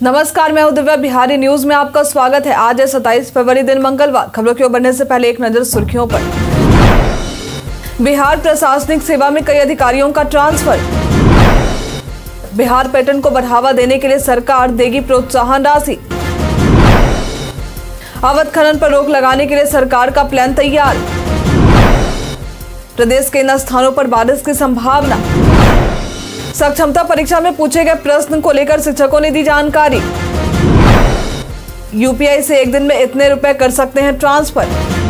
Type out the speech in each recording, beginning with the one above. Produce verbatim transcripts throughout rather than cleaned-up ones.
नमस्कार, मैं हूं दिव्या। बिहारी न्यूज में आपका स्वागत है। आज है सत्ताईस फरवरी, दिन मंगलवार। खबरों की ओर बढ़ने से पहले एक नजर सुर्खियों पर। बिहार प्रशासनिक सेवा में कई अधिकारियों का ट्रांसफर। बिहार पर्यटन को बढ़ावा देने के लिए सरकार देगी प्रोत्साहन राशि। अवैध खनन पर रोक लगाने के लिए सरकार का प्लान तैयार। प्रदेश के इन स्थानों पर बारिश की संभावना। सक्षमता परीक्षा में पूछे गए प्रश्न को लेकर शिक्षकों ने दी जानकारी। यूपीआई से एक दिन में इतने रुपए कर सकते हैं ट्रांसफर।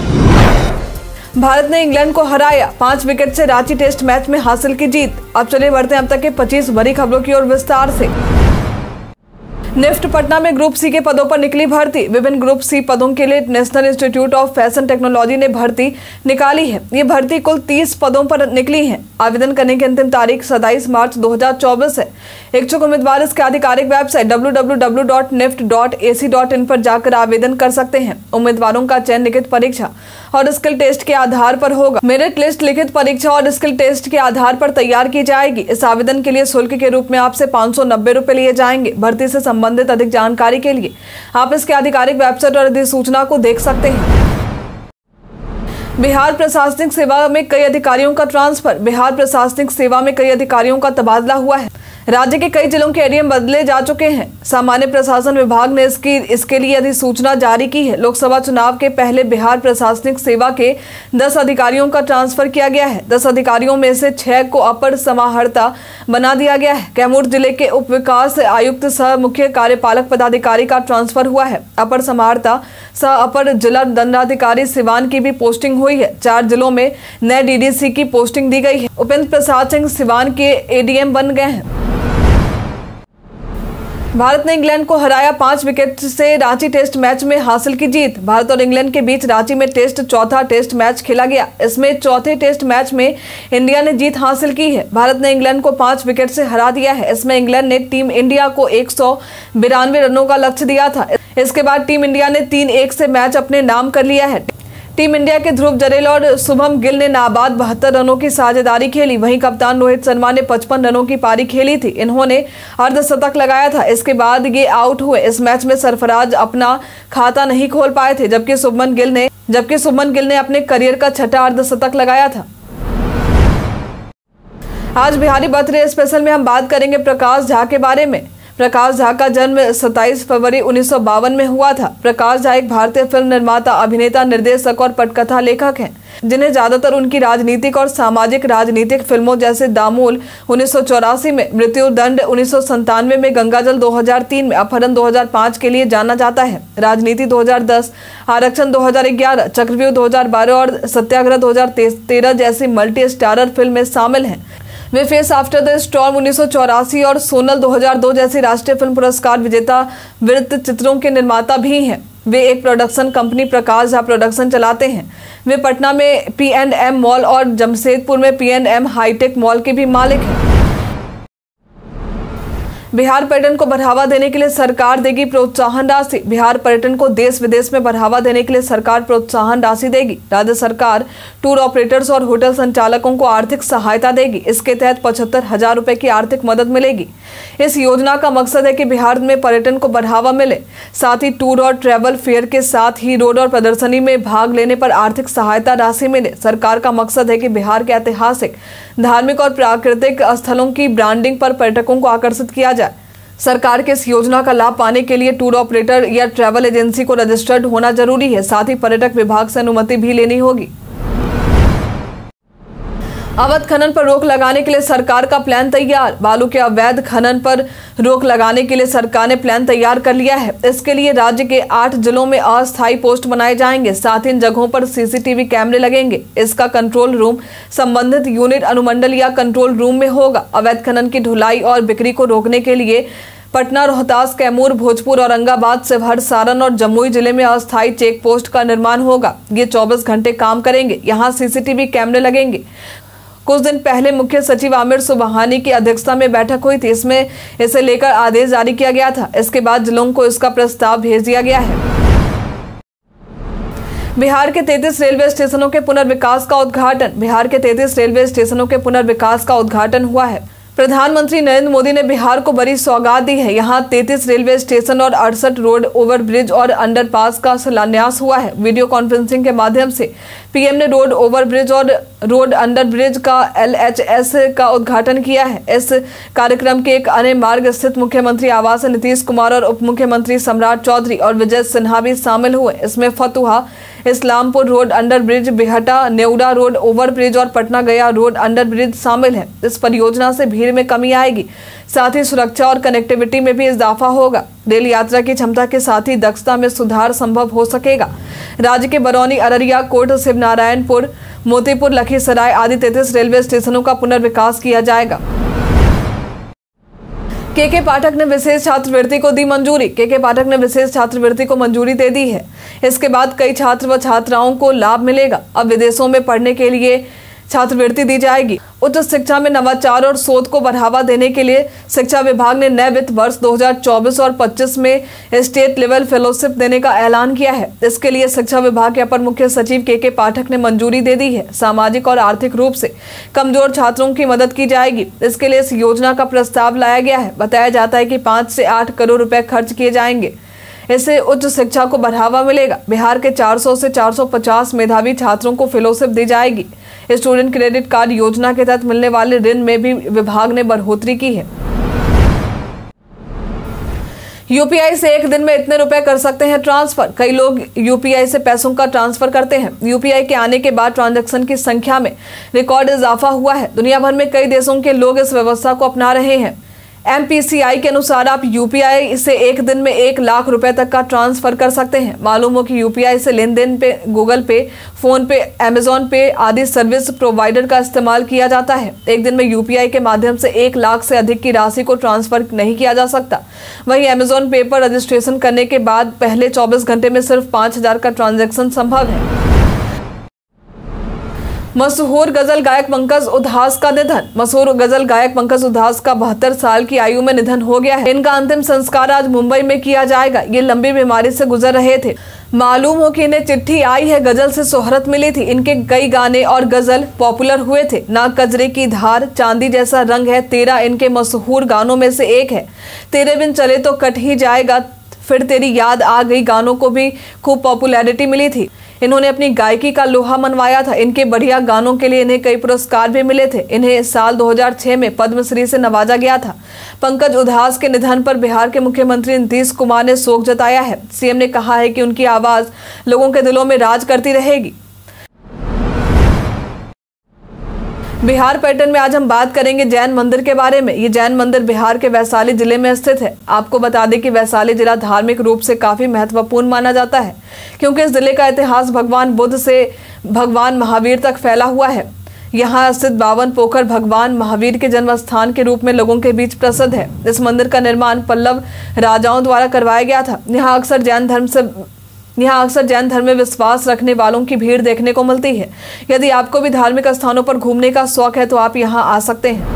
भारत ने इंग्लैंड को हराया, पांच विकेट से रांची टेस्ट मैच में हासिल की जीत। अब चलिए बढ़ते हैं अब तक के पच्चीस बड़ी खबरों की ओर विस्तार से। निफ्ट पटना में ग्रुप सी के पदों पर निकली भर्ती। विभिन्न ग्रुप सी पदों के लिए National Institute of Fashion Technology ने भर्ती निकाली है। ये भर्ती कुल तीस पदों पर निकली है। आवेदन करने की अंतिम तारीख सत्ताईस मार्च दो हज़ार चौबीस है। इच्छुक उम्मीदवार इसके आधिकारिक website W W W dot NIFT dot A C dot in पर जाकर आवेदन कर सकते हैं। उम्मीदवारों का चयन लिखित परीक्षा और स्किल टेस्ट के आधार पर होगा। मेरिट लिस्ट लिखित परीक्षा और स्किल टेस्ट के आधार पर तैयार की जाएगी। इस आवेदन के लिए शुल्क के रूप में आपसे पाँच सौ नब्बे रुपए लिए जाएंगे। भर्ती से संबंधित अधिक जानकारी के लिए आप इसके आधिकारिक वेबसाइट और अधिसूचना को देख सकते हैं। बिहार प्रशासनिक सेवा में कई अधिकारियों का ट्रांसफर। बिहार प्रशासनिक सेवा में कई अधिकारियों का तबादला हुआ है। राज्य के कई जिलों के एडीएम बदले जा चुके हैं। सामान्य प्रशासन विभाग ने इसकी इसके लिए अधिसूचना जारी की है। लोकसभा चुनाव के पहले बिहार प्रशासनिक सेवा के दस अधिकारियों का ट्रांसफर किया गया है। दस अधिकारियों में से छह को अपर समाहर्ता बना दिया गया है। कैमूर जिले के उप विकास आयुक्त सह मुख्य कार्यपालक पदाधिकारी का ट्रांसफर हुआ है। अपर समाहर्ता सह अपर जिला दंडाधिकारी सिवान की भी पोस्टिंग हुई है। चार जिलों में नए डीडीसी की पोस्टिंग दी गई है। उपेंद्र प्रसाद सिंह सिवान के एडीएम बन गए हैं। भारत ने इंग्लैंड को हराया, पांच विकेट से रांची टेस्ट मैच में हासिल की जीत। भारत और इंग्लैंड के बीच रांची में टेस्ट चौथा टेस्ट मैच खेला गया। इसमें चौथे टेस्ट मैच में इंडिया ने जीत हासिल की है। भारत ने इंग्लैंड को पांच विकेट से हरा दिया है। इसमें इंग्लैंड ने टीम इंडिया को एक सौ बिरानवे रनों का लक्ष्य दिया था। इसके बाद टीम इंडिया ने तीन एक से मैच अपने नाम कर लिया है। टीम इंडिया के ध्रुव जरेल और शुभम गिल ने नाबाद बहत्तर रनों की साझेदारी खेली। वहीं कप्तान रोहित शर्मा ने पचपन रनों की पारी खेली थी। इन्होंने अर्धशतक लगाया था। इसके बाद ये आउट हुए। इस मैच में सरफराज अपना खाता नहीं खोल पाए थे, जबकि शुभमन गिल ने जबकि शुभमन गिल ने अपने करियर का छठा अर्धशतक लगाया था। आज बिहारी बर्थडे स्पेशल में हम बात करेंगे प्रकाश झा के बारे में। प्रकाश झा का जन्म सत्ताईस फरवरी उन्नीस सौ बावन में हुआ था। प्रकाश झा एक भारतीय फिल्म निर्माता, अभिनेता, निर्देशक और पटकथा लेखक हैं, जिन्हें ज्यादातर उनकी राजनीतिक और सामाजिक राजनीतिक फिल्मों जैसे दामोल उन्नीस सौ चौरासी में, मृत्युदंड उन्नीस सौ संतानवे में, गंगाजल दो हज़ार तीन में, अपहरण दो हज़ार पाँच के लिए जाना जाता है। राजनीति दो हज़ार दस, आरक्षण दो हज़ार ग्यारह, चक्रव्यूह दो हज़ार बारह और सत्याग्रह दो हज़ार तेरह जैसी मल्टी स्टारर फिल्म में शामिल हैं। वे फेस आफ्टर द स्टॉर्म उन्नीस सौ चौरासी और सोनल दो हज़ार दो जैसी राष्ट्रीय फिल्म पुरस्कार विजेता वृत्त चित्रों के निर्माता भी हैं। वे एक production company Prakash Jha production चलाते हैं। वे पटना में पी एंड एम मॉल और जमशेदपुर में P and M hitech mall के भी मालिक हैं। बिहार पर्यटन को बढ़ावा देने के लिए सरकार देगी प्रोत्साहन राशि। बिहार पर्यटन को देश विदेश में बढ़ावा देने के लिए सरकार प्रोत्साहन राशि देगी। राज्य सरकार टूर ऑपरेटर्स और होटल संचालकों को आर्थिक सहायता देगी। इसके तहत पचहत्तर हजार रुपए की आर्थिक मदद मिलेगी। इस योजना का मकसद है कि बिहार में पर्यटन को बढ़ावा मिले, साथ ही टूर और ट्रैवल फेयर के साथ ही रोड और प्रदर्शनी में भाग लेने पर आर्थिक सहायता राशि मिले। सरकार का मकसद है कि बिहार के ऐतिहासिक, धार्मिक और प्राकृतिक स्थलों की ब्रांडिंग पर पर्यटकों को आकर्षित किया जाए। सरकार के इस योजना का लाभ पाने के लिए टूर ऑपरेटर या ट्रैवल एजेंसी को रजिस्टर्ड होना जरूरी है। साथ ही पर्यटक विभाग से अनुमति भी लेनी होगी। अवैध खनन पर रोक लगाने के लिए सरकार का प्लान तैयार। बालू के अवैध खनन पर रोक लगाने के लिए सरकार ने प्लान तैयार कर लिया है। इसके लिए राज्य के आठ जिलों में अस्थायी पोस्ट बनाए जाएंगे। साथ ही इन जगहों पर सीसीटीवी कैमरे लगेंगे। इसका कंट्रोल रूम संबंधित यूनिट अनुमंडल या कंट्रोल रूम में होगा। अवैध खनन की ढुलाई और बिक्री को रोकने के लिए पटना, रोहतास, कैमूर, भोजपुर, औरंगाबाद, शिवहर, सारण और जमुई जिले में अस्थायी चेक पोस्ट का निर्माण होगा। ये चौबीस घंटे काम करेंगे। यहाँ सीसीटीवी कैमरे लगेंगे। कुछ दिन पहले मुख्य सचिव आमिर सुबहानी की अध्यक्षता में बैठक हुई थी। इसमें इसे लेकर आदेश जारी किया गया था। इसके बाद जिलों को इसका प्रस्ताव भेज दिया गया है। बिहार के तैंतीस रेलवे स्टेशनों के पुनर्विकास का उद्घाटन। बिहार के तैंतीस रेलवे स्टेशनों के पुनर्विकास का उद्घाटन हुआ है। प्रधानमंत्री नरेंद्र मोदी ने बिहार को बड़ी सौगात दी है। यहाँ तैंतीस रेलवे स्टेशन और अड़सठ रोड ओवरब्रिज और अंडरपास का शिलान्यास हुआ है। वीडियो कॉन्फ्रेंसिंग के माध्यम से पीएम ने रोड ओवरब्रिज और रोड अंडरब्रिज का एलएचएस का उद्घाटन किया है। इस कार्यक्रम के एक अन्य मार्ग स्थित मुख्यमंत्री आवास नीतीश कुमार और उप मुख्यमंत्री सम्राट चौधरी और विजय सिन्हा भी शामिल हुए। इसमें Fatuha Islampur road underbridge, Bihta Neura road overbridge और पटना गया रोड अंडरब्रिज शामिल है। इस परियोजना से भीड़ में कमी आएगी, साथ ही सुरक्षा और कनेक्टिविटी में भी इजाफा होगा। रेल यात्रा की क्षमता के साथ ही दक्षता में सुधार संभव हो सकेगा। राज्य के बरौनी, अररिया, कोट, शिवनारायणपुर, मोतीपुर, लखीसराय आदि तैंतीस रेलवे स्टेशनों का पुनर्विकास किया जाएगा। के के पाठक ने विशेष छात्रवृत्ति को दी मंजूरी। के के पाठक ने विशेष छात्रवृत्ति को मंजूरी दे दी है। इसके बाद कई छात्र व छात्राओं को लाभ मिलेगा। अब विदेशों में पढ़ने के लिए छात्रवृत्ति दी जाएगी। उच्च शिक्षा में नवाचार और शोध को बढ़ावा देने के लिए शिक्षा विभाग ने नए वित्त वर्ष दो हज़ार चौबीस और पच्चीस में स्टेट लेवल फेलोशिप देने का ऐलान किया है। इसके लिए शिक्षा विभाग के अपर मुख्य सचिव के के पाठक ने मंजूरी दे दी है। सामाजिक और आर्थिक रूप से कमजोर छात्रों की मदद की जाएगी। इसके लिए इस योजना का प्रस्ताव लाया गया है। बताया जाता है कि पाँच से आठ करोड़ रुपए खर्च किए जाएंगे। इससे उच्च शिक्षा को बढ़ावा मिलेगा। बिहार के चार सौ से चार सौ पचास मेधावी छात्रों को फेलोशिप दी जाएगी। स्टूडेंट क्रेडिट कार्ड योजना के तहत मिलने वाले ऋण में भी विभाग ने बढ़ोतरी की है। यूपीआई से एक दिन में इतने रुपए कर सकते हैं ट्रांसफर। कई लोग यूपीआई से पैसों का ट्रांसफर करते हैं। यूपीआई के आने के बाद ट्रांजैक्शन की संख्या में रिकॉर्ड इजाफा हुआ है। दुनिया भर में कई देशों के लोग इस व्यवस्था को अपना रहे हैं। एम पी सी आई के अनुसार आप यूपीआई से एक दिन में एक लाख रुपए तक का ट्रांसफर कर सकते हैं। मालूम हो कि यूपीआई से लेन देन पे Google Pay, PhonePe, Amazon Pay आदि सर्विस प्रोवाइडर का इस्तेमाल किया जाता है। एक दिन में यूपीआई के माध्यम से एक लाख से अधिक की राशि को ट्रांसफर नहीं किया जा सकता। वहीं अमेजॉन पे पर रजिस्ट्रेशन करने के बाद पहले चौबीस घंटे में सिर्फ पांच हजार का ट्रांजेक्शन संभव है। मशहूर गजल गायक पंकज उधास का निधन। मशहूर गजल गायक पंकज उधास का बहत्तर साल की आयु में निधन हो गया है। इनका अंतिम संस्कार आज मुंबई में किया जाएगा। ये लंबी बीमारी से गुजर रहे थे। मालूम हो कि इन्हें चिट्ठी आई है गजल से शोहरत मिली थी। इनके कई गाने और गजल पॉपुलर हुए थे। ना कजरे की धार, चांदी जैसा रंग है तेरा इनके मशहूर गानों में से एक है। तेरे बिन चले तो कट ही जाएगा, फिर तेरी याद आ गई गानों को भी खूब पॉपुलैरिटी मिली थी। इन्होंने अपनी गायकी का लोहा मनवाया था। इनके बढ़िया गानों के लिए इन्हें कई पुरस्कार भी मिले थे। इन्हें साल दो हज़ार छह में पद्मश्री से नवाजा गया था। पंकज उधास के निधन पर बिहार के मुख्यमंत्री नीतीश कुमार ने शोक जताया है। सीएम ने कहा है कि उनकी आवाज लोगों के दिलों में राज करती रहेगी। बिहार पर्यटन में आज हम बात करेंगे जैन मंदिर के बारे में। ये जैन मंदिर बिहार के वैशाली जिले में स्थित है। आपको बता दें कि वैशाली जिला धार्मिक रूप से काफी महत्वपूर्ण माना जाता है, क्योंकि इस जिले का इतिहास भगवान बुद्ध से भगवान महावीर तक फैला हुआ है। यहाँ स्थित बावन पोखर भगवान महावीर के जन्म स्थान के रूप में लोगों के बीच प्रसिद्ध है। इस मंदिर का निर्माण पल्लव राजाओं द्वारा करवाया गया था। यहाँ अक्सर जैन धर्म से यहाँ अक्सर जैन धर्म में विश्वास रखने वालों की भीड़ देखने को मिलती है। यदि आपको भी धार्मिक स्थानों पर घूमने का शौक है तो आप यहाँ आ सकते हैं।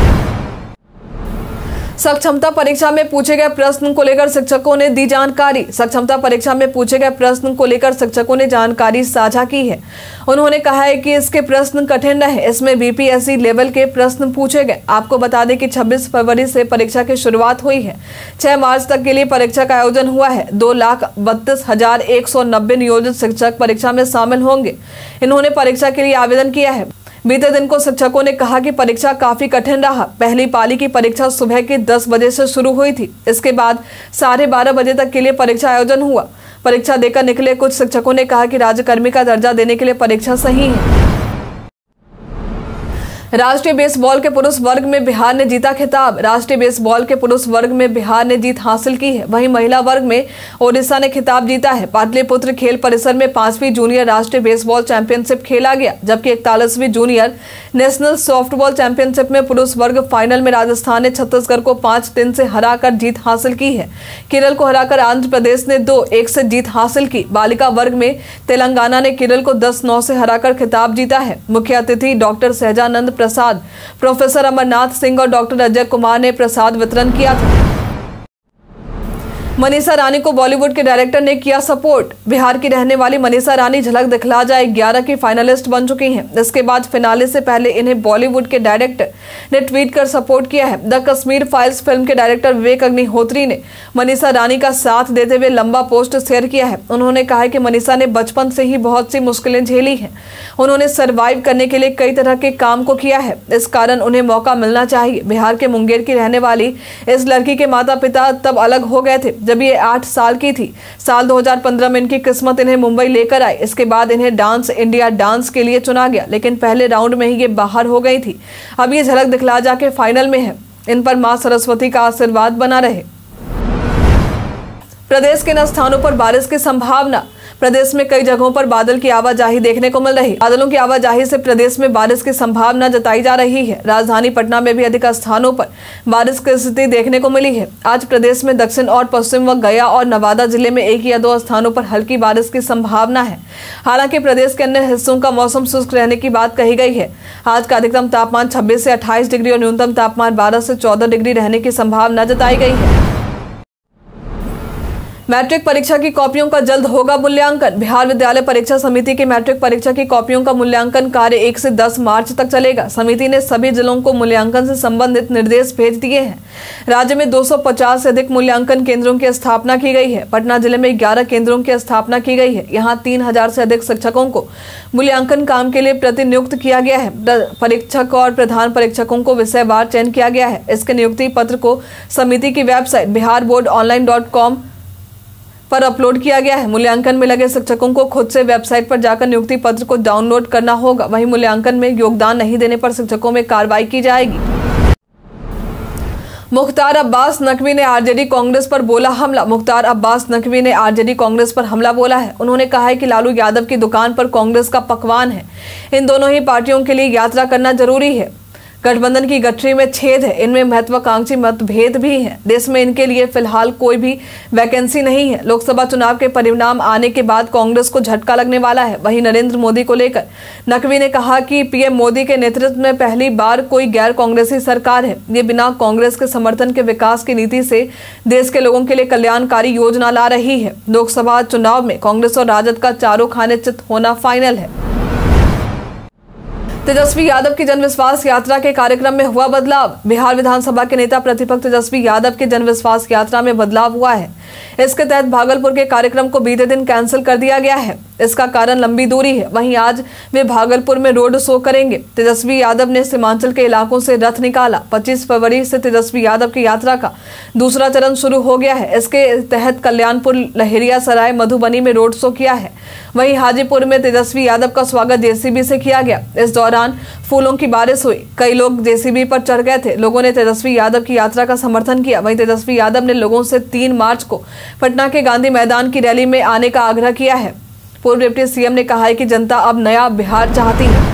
सक्षमता परीक्षा में पूछे गए प्रश्न को लेकर शिक्षकों ने दी जानकारी। सक्षमता परीक्षा में पूछे गए प्रश्न को लेकर शिक्षकों ने जानकारी साझा की है। उन्होंने कहा है कि इसके प्रश्न कठिन रहे। इसमें B P S C level के प्रश्न पूछे गए। आपको बता दें कि छब्बीस फरवरी से परीक्षा की शुरुआत हुई है। छह मार्च तक के लिए परीक्षा का आयोजन हुआ है। दो लाख बत्तीस हजार एक सौ नब्बे नियोजित शिक्षक परीक्षा में शामिल होंगे। इन्होंने परीक्षा के लिए आवेदन किया है। बीते दिन को शिक्षकों ने कहा कि परीक्षा काफी कठिन रहा। पहली पाली की परीक्षा सुबह के दस बजे से शुरू हुई थी। इसके बाद साढ़े बारह बजे तक के लिए परीक्षा आयोजन हुआ। परीक्षा देकर निकले कुछ शिक्षकों ने कहा कि राज्यकर्मी का दर्जा देने के लिए परीक्षा सही है। राष्ट्रीय बेसबॉल के पुरुष वर्ग में बिहार ने जीता खिताब। राष्ट्रीय बेसबॉल के पुरुष वर्ग में बिहार ने जीत हासिल की है। वहीं महिला वर्ग में ओडिशा ने खिताब जीता है। पाटलिपुत्र खेल परिसर में पांचवी जूनियर राष्ट्रीय बेसबॉल चैंपियनशिप खेला गया, जबकि इकतालीसवीं जूनियर नेशनल सॉफ्टबॉल चैंपियनशिप में पुरुष वर्ग फाइनल में राजस्थान ने छत्तीसगढ़ को पांच तीन से हराकर जीत हासिल की है। केरल को हराकर आंध्र प्रदेश ने दो एक से जीत हासिल की। बालिका वर्ग में तेलंगाना ने केरल को दस नौ से हराकर खिताब जीता है। मुख्य अतिथि डॉक्टर सहजानंद प्रसाद, प्रोफेसर अमरनाथ सिंह और डॉक्टर अजय कुमार ने प्रसाद वितरण किया था। मनीषा रानी को बॉलीवुड के डायरेक्टर ने किया सपोर्ट। बिहार की रहने वाली मनीषा रानी झलक दिखला जाए ग्यारह की फाइनलिस्ट बन चुकी हैं। इसके बाद फिनाले से पहले इन्हें बॉलीवुड के डायरेक्टर ने ट्वीट कर सपोर्ट किया है। द कश्मीर फाइल्स फिल्म के डायरेक्टर विवेक अग्निहोत्री ने मनीषा रानी का साथ देते हुए लंबा पोस्ट शेयर किया है। उन्होंने कहा है कि मनीषा ने बचपन से ही बहुत सी मुश्किलें झेली हैं। उन्होंने सर्वाइव करने के लिए कई तरह के काम को किया है, इस कारण उन्हें मौका मिलना चाहिए। बिहार के मुंगेर की रहने वाली इस लड़की के माता पिता तब अलग हो गए थे जब ये आठ साल की थी। साल दो हज़ार पंद्रह में इनकी किस्मत इन्हें मुंबई लेकर आई। इसके बाद इन्हें डांस इंडिया डांस के लिए चुना गया, लेकिन पहले राउंड में ही ये बाहर हो गई थी। अब ये झलक दिखला जाके फाइनल में है। इन पर मां सरस्वती का आशीर्वाद बना रहे। प्रदेश के इन स्थानों पर बारिश की संभावना। प्रदेश में कई जगहों पर बादल की आवाजाही देखने को मिल रही। बादलों की आवाजाही से प्रदेश में बारिश की संभावना जताई जा रही है। राजधानी पटना में भी अधिक स्थानों पर बारिश की स्थिति देखने को मिली है। आज प्रदेश में दक्षिण और पश्चिम व गया और नवादा जिले में एक या दो स्थानों पर हल्की बारिश की संभावना है। हालांकि प्रदेश के अन्य हिस्सों का मौसम शुष्क रहने की बात कही गई है। आज का अधिकतम तापमान छब्बीस से अट्ठाईस डिग्री और न्यूनतम तापमान बारह से चौदह डिग्री रहने की संभावना जताई गई है। मैट्रिक परीक्षा की कॉपियों का जल्द होगा मूल्यांकन। बिहार विद्यालय परीक्षा समिति की मैट्रिक परीक्षा की कॉपियों का मूल्यांकन कार्य एक से दस मार्च तक चलेगा। समिति ने सभी जिलों को मूल्यांकन से संबंधित निर्देश भेज दिए हैं। राज्य में दो सौ पचास से अधिक मूल्यांकन केंद्रों की स्थापना की गई है। पटना जिले में ग्यारह केंद्रों की स्थापना की गई है। यहाँ तीन हजार से अधिक शिक्षकों को मूल्यांकन काम के लिए प्रतिनियुक्त किया गया है। परीक्षक और प्रधान परीक्षकों को विषयवार चयन किया गया है। इसके नियुक्ति पत्र को समिति की website Bihar board online dot com पर अपलोड किया गया है। मूल्यांकन में लगे शिक्षकों को खुद से वेबसाइट पर जाकर नियुक्ति पत्र को डाउनलोड करना होगा। वहीं मूल्यांकन में योगदान नहीं देने पर शिक्षकों में कार्रवाई की जाएगी। मुख्तार अब्बास नकवी ने आरजेडी कांग्रेस पर बोला हमला। मुख्तार अब्बास नकवी ने आरजेडी कांग्रेस पर हमला बोला है। उन्होंने कहा है कि लालू यादव की दुकान पर कांग्रेस का पकवान है। इन दोनों ही पार्टियों के लिए यात्रा करना जरूरी है। गठबंधन की गठरी में छेद है। इनमें महत्वाकांक्षी मतभेद भी हैं। देश में इनके लिए फिलहाल कोई भी वैकेंसी नहीं है। लोकसभा चुनाव के परिणाम आने के बाद कांग्रेस को झटका लगने वाला है। वहीं नरेंद्र मोदी को लेकर नकवी ने कहा कि पीएम मोदी के नेतृत्व में पहली बार कोई गैर कांग्रेसी सरकार है। ये बिना कांग्रेस के समर्थन के विकास की नीति से देश के लोगों के लिए कल्याणकारी योजना ला रही है। लोकसभा चुनाव में कांग्रेस और राजद का चारों खाने चित होना फाइनल है। तेजस्वी यादव की जनविश्वास यात्रा के कार्यक्रम में हुआ बदलाव। बिहार विधानसभा के नेता प्रतिपक्ष तेजस्वी यादव की जनविश्वास यात्रा में बदलाव हुआ है। इसके तहत भागलपुर के कार्यक्रम को बीते दिन कैंसिल कर दिया गया है। इसका कारण लंबी दूरी है। वहीं आज वे भागलपुर में रोड शो करेंगे। तेजस्वी यादव ने सीमांचल के इलाकों से रथ निकाला। पच्चीस फरवरी से तेजस्वी यादव की यात्रा का दूसरा चरण शुरू हो गया है। इसके तहत कल्याणपुर, लहेरियासराय, मधुबनी में रोड शो किया है। वहीं हाजीपुर में तेजस्वी यादव का स्वागत जेसीबी से किया गया। इस दौरान फूलों की बारिश हुई। कई लोग जेसीबी पर चढ़ गए थे। लोगों ने तेजस्वी यादव की यात्रा का समर्थन किया। वहीं तेजस्वी यादव ने लोगों से तीन मार्च को पटना के गांधी मैदान की रैली में आने का आग्रह किया है। पूर्व डिप्टी सीएम ने कहा है कि जनता अब नया बिहार चाहती है।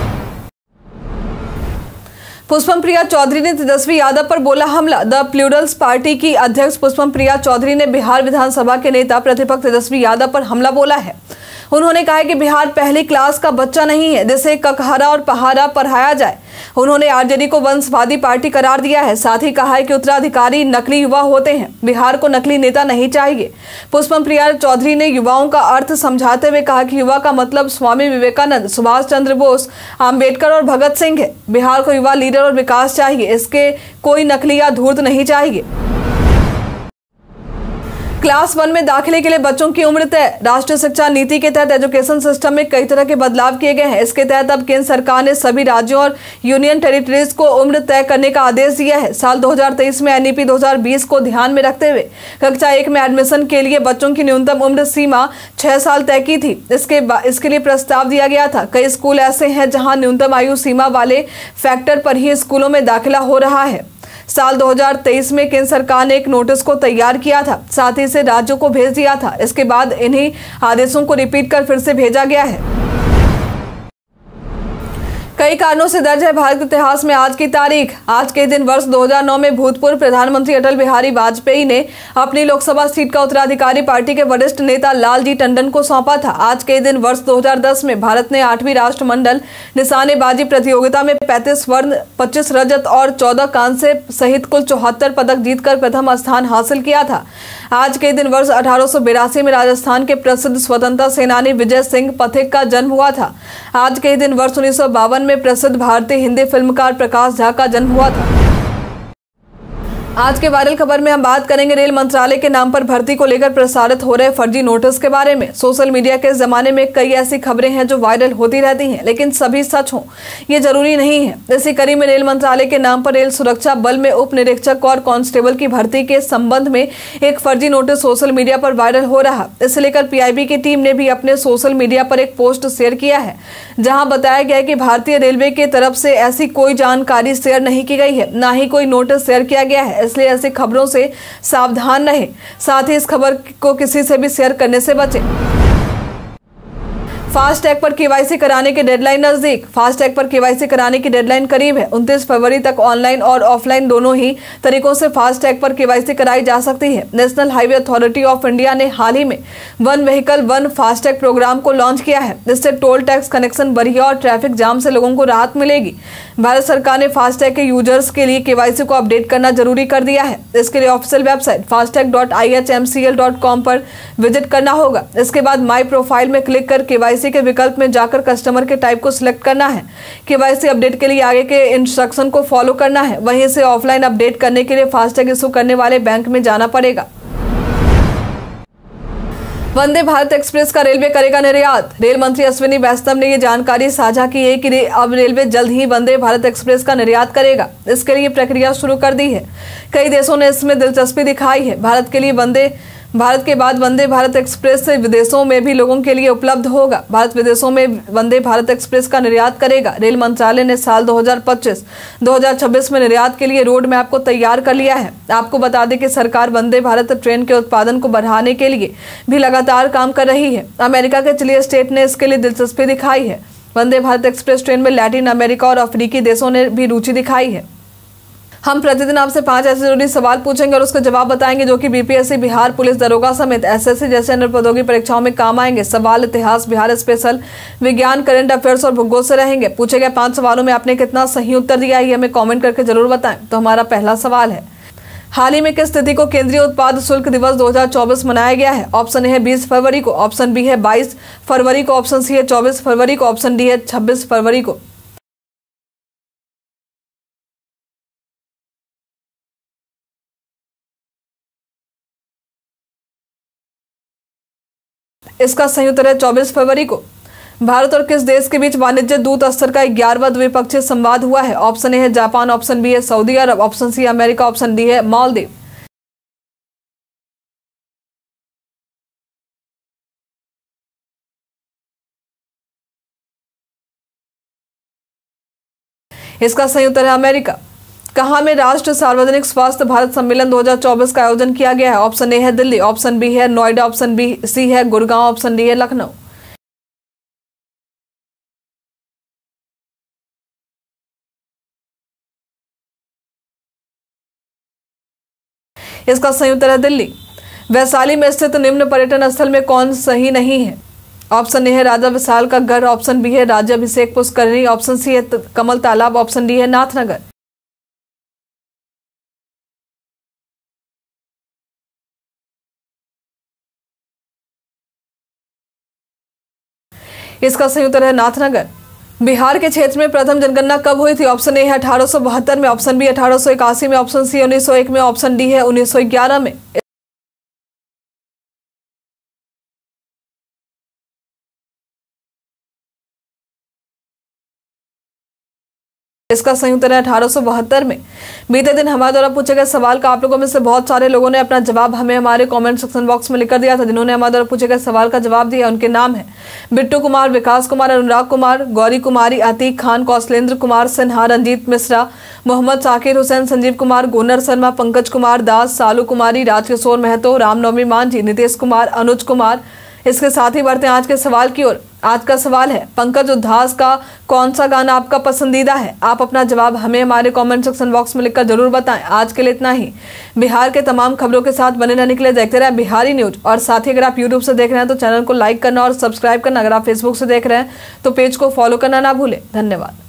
पुष्पम प्रिया चौधरी ने तेजस्वी यादव पर बोला हमला। द प्लूरल्स पार्टी की अध्यक्ष पुष्पम प्रिया चौधरी ने बिहार विधानसभा के नेता प्रतिपक्ष तेजस्वी यादव पर हमला बोला है। उन्होंने कहा कि बिहार पहली क्लास का बच्चा नहीं है जिसे ककहरा और पहाड़ा पढ़ाया जाए। उन्होंने आरजेडी को वंशवादी पार्टी करार दिया है। साथ ही कहा है कि उत्तराधिकारी नकली युवा होते हैं। बिहार को नकली नेता नहीं चाहिए। पुष्पम प्रिया चौधरी ने युवाओं का अर्थ समझाते हुए कहा कि युवा का मतलब स्वामी विवेकानंद, सुभाष चंद्र बोस, आम्बेडकर और भगत सिंह है। बिहार को युवा लीडर और विकास चाहिए। इसके कोई नकली या धूर्त नहीं चाहिए। क्लास वन में दाखिले के लिए बच्चों की उम्र तय। राष्ट्रीय शिक्षा नीति के तहत एजुकेशन सिस्टम में कई तरह के बदलाव किए गए हैं। इसके तहत अब केंद्र सरकार ने सभी राज्यों और यूनियन टेरिटरीज को उम्र तय करने का आदेश दिया है। साल दो हज़ार तेईस में एनईपी दो हज़ार बीस को ध्यान में रखते हुए कक्षा एक में एडमिशन के लिए बच्चों की न्यूनतम उम्र सीमा छह साल तय की थी। इसके इसके लिए प्रस्ताव दिया गया था। कई स्कूल ऐसे हैं जहां न्यूनतम आयु सीमा वाले फैक्टर पर ही स्कूलों में दाखिला हो रहा है। साल दो हज़ार तेईस में केंद्र सरकार ने एक नोटिस को तैयार किया था, साथ ही इसे राज्यों को भेज दिया था। इसके बाद इन्हीं आदेशों को रिपीट कर फिर से भेजा गया है। कई कारणों से दर्ज है भारत के इतिहास में आज की तारीख। आज के दिन वर्ष दो हज़ार नौ में भूतपूर्व प्रधानमंत्री अटल बिहारी वाजपेयी ने अपनी लोकसभा सीट का उत्तराधिकारी पार्टी के वरिष्ठ नेता लालजी टंडन को सौंपा था। आज के दिन वर्ष दो हज़ार दस में भारत ने आठवीं राष्ट्रमंडल निशानेबाजी प्रतियोगिता में पैंतीस स्वर्ण, पच्चीस रजत और चौदह कांस्य सहित कुल चौहत्तर पदक जीतकर प्रथम स्थान हासिल किया था। आज के दिन वर्ष अठारह सौ बिरासी में राजस्थान के प्रसिद्ध स्वतंत्रता सेनानी विजय सिंह पथिक का जन्म हुआ था। आज के दिन वर्ष उन्नीस सौ बावन में प्रसिद्ध भारतीय हिंदी फिल्मकार प्रकाश झा का जन्म हुआ था। आज के वायरल खबर में हम बात करेंगे रेल मंत्रालय के नाम पर भर्ती को लेकर प्रसारित हो रहे फर्जी नोटिस के बारे में। सोशल मीडिया के जमाने में कई ऐसी खबरें हैं जो वायरल होती रहती हैं, लेकिन सभी सच हों ये जरूरी नहीं है। इसी कड़ी में रेल मंत्रालय के नाम पर रेल सुरक्षा बल में उप निरीक्षक और कांस्टेबल की भर्ती के संबंध में एक फर्जी नोटिस सोशल मीडिया पर वायरल हो रहा। इसे लेकर पीआईबी की टीम ने भी अपने सोशल मीडिया पर एक पोस्ट शेयर किया है, जहाँ बताया गया है कि भारतीय रेलवे की तरफ से ऐसी कोई जानकारी शेयर नहीं की गई है, न ही कोई नोटिस शेयर किया गया है। इसलिए ऐसी खबरों से सावधान रहें, साथ ही इस खबर को किसी से भी शेयर करने से बचें। फास्टैग पर केवाईसी कराने की डेडलाइन नजदीक। फास्टैग पर केवाईसी कराने की डेडलाइन करीब है। उनतीस फरवरी तक ऑनलाइन और ऑफलाइन दोनों ही तरीकों से फास्टैग पर केवाईसी कराई जा सकती है। National Highway Authority of India ने हाल ही में one vehicle one FASTag programme को लॉन्च किया है। इससे टोल टैक्स कनेक्शन बढ़िया और ट्रैफिक जाम से लोगों को राहत मिलेगी। भारत सरकार ने फास्टैग के यूजर्स के लिए केवाईसी को अपडेट करना जरूरी कर दिया है। इसके लिए official website FASTag dot I H M C L dot com पर विजिट करना होगा। इसके बाद माई प्रोफाइल में क्लिक कर केवाईसी के विकल्प में जाकर कस्टमर के टाइप को सिलेक्ट करना है। केवाईसी अपडेट के लिए आगे के इंस्ट्रक्शन को फॉलो करना है। वहीं से ऑफलाइन अपडेट करने के लिए फास्टैग इशू करने वाले बैंक में जाना पड़ेगा। वंदे भारत एक्सप्रेस का रेलवे करेगा निर्यात। रेल मंत्री अश्विनी वैष्णव ने ये जानकारी साझा की है कि अब रेलवे जल्द ही वंदे भारत एक्सप्रेस का निर्यात करेगा। इसके लिए प्रक्रिया शुरू कर दी है। कई देशों ने इसमें दिलचस्पी दिखाई है। भारत के लिए वंदे भारत के बाद वंदे भारत एक्सप्रेस से विदेशों में भी लोगों के लिए उपलब्ध होगा। भारत विदेशों में वंदे भारत एक्सप्रेस का निर्यात करेगा। रेल मंत्रालय ने साल दो हज़ार पच्चीस दो हज़ार छब्बीस में निर्यात के लिए रोड मैप को तैयार कर लिया है। आपको बता दें कि सरकार वंदे भारत ट्रेन के उत्पादन को बढ़ाने के लिए भी लगातार काम कर रही है। अमेरिका के चिली स्टेट ने इसके लिए दिलचस्पी दिखाई है। वंदे भारत एक्सप्रेस ट्रेन में लैटिन अमेरिका और अफ्रीकी देशों ने भी रुचि दिखाई है। हम प्रतिदिन आपसे पांच ऐसे जरूरी सवाल पूछेंगे और उसके जवाब बताएंगे जो कि बीपीएससी, बिहार पुलिस दरोगा समेत एसएससी जैसे अन्य प्रतियोगी परीक्षाओं में काम आएंगे। सवाल इतिहास, बिहार स्पेशल, विज्ञान, करंट अफेयर्स और भूगोल से रहेंगे। पूछे गए पांच सवालों में आपने कितना सही उत्तर दिया है ये हमें कॉमेंट करके जरूर बताएं। तो हमारा पहला सवाल है, हाल ही में किस तिथि को केंद्रीय उत्पाद शुल्क दिवस दो हज़ार चौबीस मनाया गया है? ऑप्शन ए है बीस फरवरी को, ऑप्शन बी है बाईस फरवरी को, ऑप्शन सी है चौबीस फरवरी को, ऑप्शन डी है छब्बीस फरवरी को। इसका सही उत्तर है चौबीस फरवरी को। भारत और किस देश के बीच वाणिज्य दूत स्तर का ग्यारहवां द्विपक्षीय संवाद हुआ है? ऑप्शन ए है जापान, ऑप्शन बी है Saudi Arab, option C America, option D है मालदीव। इसका सही उत्तर है अमेरिका। कहाँ में राष्ट्रीय सार्वजनिक स्वास्थ्य भारत सम्मेलन दो हज़ार चौबीस का आयोजन किया गया है? ऑप्शन ए है दिल्ली, ऑप्शन बी है नोएडा, ऑप्शन बी सी है गुड़गांव, ऑप्शन डी है लखनऊ। इसका सही उत्तर है दिल्ली। वैशाली में स्थित निम्न पर्यटन स्थल में कौन सही नहीं है? ऑप्शन ए है राजा विशाल का गढ़, ऑप्शन बी है राज्याभिषेक पुष्करणी, ऑप्शन सी है कमल तालाब, ऑप्शन डी है नाथनगर। इसका सही उत्तर है नाथनगर। बिहार के क्षेत्र में प्रथम जनगणना कब हुई थी? ऑप्शन ए है अठारह सौ बहत्तर में, ऑप्शन बी अठारह सौ इक्यासी में, ऑप्शन सी उन्नीस सौ एक में, ऑप्शन डी है उन्नीस सौ ग्यारह में। इसका सही उत्तर है अठारह सौ बहत्तर में। बीते दिन हमारे द्वारा पूछे गए सवाल का आप लोगों में से बहुत सारे लोगों ने अपना जवाब हमें हमारे कमेंट सेक्शन बॉक्स में लिखकर दिया था। जिन्होंने हमारे द्वारा पूछे गए सवाल का जवाब दिया उनके नाम है बिट्टू कुमार, विकास कुमार, अनुराग कुमार, गौरी कुमारी, अतीक खान, कौशलेंद्र कुमार सिन्हा, रंजीत मिश्रा, मोहम्मद साकिर हुसैन, संजीव कुमार, गोनर शर्मा, पंकज कुमार दास, सालू कुमारी, राजकिशोर महतो, रामनवमी मांझी, नीतीश कुमार, अनुज कुमार। इसके साथ ही बढ़ते हैं आज के सवाल की ओर। आज का सवाल है, पंकज उधास का कौन सा गाना आपका पसंदीदा है? आप अपना जवाब हमें हमारे कमेंट सेक्शन बॉक्स में लिखकर जरूर बताएं। आज के लिए इतना ही। बिहार के तमाम खबरों के साथ बने रहने के लिए देखते रहे बिहारी न्यूज। और साथ ही अगर आप यूट्यूब से देख रहे हैं तो चैनल को लाइक करना और सब्सक्राइब करना। अगर आप फेसबुक से देख रहे हैं तो पेज को फॉलो करना ना भूलें। धन्यवाद।